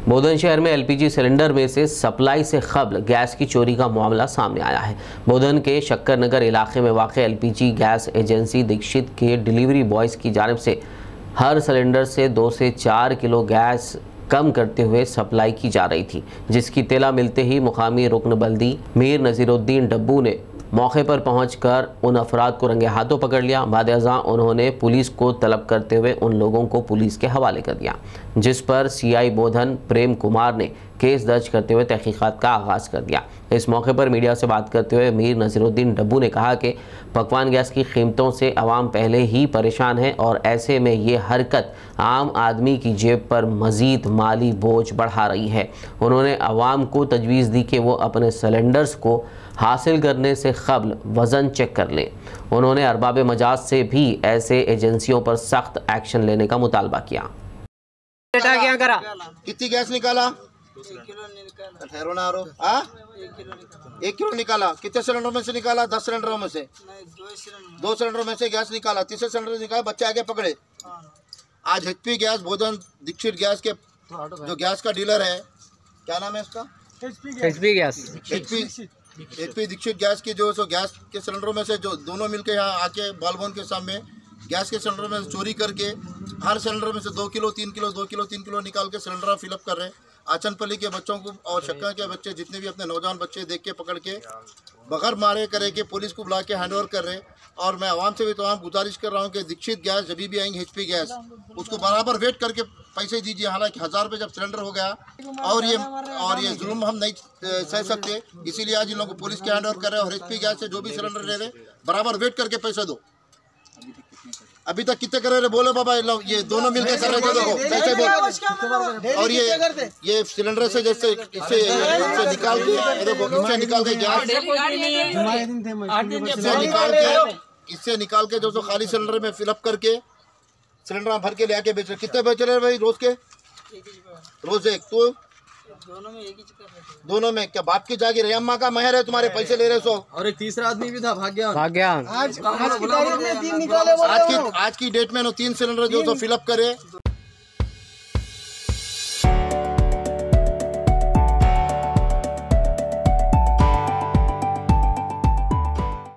बोधन शहर में LPG cylinder में से सप्लाई से कबल गैस की चोरी का मामला सामने आया है। बोधन के शक्कर नगर इलाके में वाक़ एलपीजी गैस एजेंसी दीक्षित के डिलीवरी बॉयज़ की जानिब से हर सिलेंडर से 2 से 4 किलो गैस कम करते हुए सप्लाई की जा रही थी, जिसकी इत्तला मिलते ही मुकामी रुकन बल्दी मीर नज़ीरुद्दीन डब्बू ने मौके पर पहुंचकर उन अफराद को रंगे हाथों पकड़ लिया। बाद-ए-अज़ां उन्होंने पुलिस को तलब करते हुए उन लोगों को पुलिस के हवाले कर दिया, जिस पर सीआई बोधन प्रेम कुमार ने केस दर्ज करते हुए तहकीकात का आगाज़ कर दिया। इस मौके पर मीडिया से बात करते हुए मीर नज़ीरुद्दीन डब्बू ने कहा कि पकवान गैस की कीमतों से आवाम पहले ही परेशान है और ऐसे में ये हरकत आम आदमी की जेब पर मज़ीद माली बोझ बढ़ा रही है। उन्होंने आवाम को तजवीज़ दी कि वो अपने सिलेंडर्स को हासिल करने से कबल वज़न चेक कर लें। उन्होंने अरबाब मजाज से भी ऐसे एजेंसियों पर सख्त एक्शन लेने का मुतालबा किया। क्या करा? कितनी गैस निकाला? 1 किलो निकाला। ठहरो ना रो। हाँ? 1 किलो निकाला। कितने सिलेंडरों में से निकाला? 10 सिलेंडरों में से? नहीं, 2 सिलेंडरों में से गैस निकाला। तीसरे सिलेंडर निकाला, बच्चे आगे पकड़े। आज HP gas Bodhan Dikshit gas के जो गैस का डीलर है, क्या नाम है इसका? HP gas. HP Dikshit gas की जो सो गैस के सिलेंडरों में से जो दोनों मिलके यहाँ आके बालभवन के सामने गैस के सिलेंडरों में से चोरी करके हर सिलेंडर में से 2 किलो 3 किलो 2 किलो 3 किलो निकाल के सिलेंडर फिलअप कर रहे हैं। आचनपल्ली के बच्चों को और शक्कर के बच्चे जितने भी अपने नौजवान बच्चे देख के पकड़ के बगैर मारे करे के पुलिस को बुला के हैंडओवर कर रहे हैं। और मैं आवाम से भी तमाम गुजारिश कर रहा हूँ कि दीक्षित गैस जब भी आएंगे एचपी गैस उसको बराबर वेट करके पैसे दीजिए। हालांकि 1000 रुपये जब सिलेंडर हो गया और ये जुल्म हम नहीं सह सकते, इसीलिए आज इन लोगों को पुलिस के हैंडओवर कर रहे हैं। और एचपी गैस से जो भी सिलेंडर ले रहे बराबर वेट करके पैसे दो। अभी तक कितने कर रहे बोलो बाबा, ये दोनों मिलकर कर रहे थे, देखो कैसे बोल। और ये सिलेंडर से जैसे इससे निकाल के देखो, इससे निकाल के जो खाली सिलेंडर में फिलअप करके सिलेंडर भर के ले आके बेच रहे। कितने बेच रहे भाई रोज के? रोज एक। तो दोनों में क्या बाप की जागीर है, अम्मा का महर है, तुम्हारे पैसे ले रहे सो। और एक तीसरा आदमी भी था, भाग्य। आज की डेट में 3 सिलेंडर जो फिलअप करे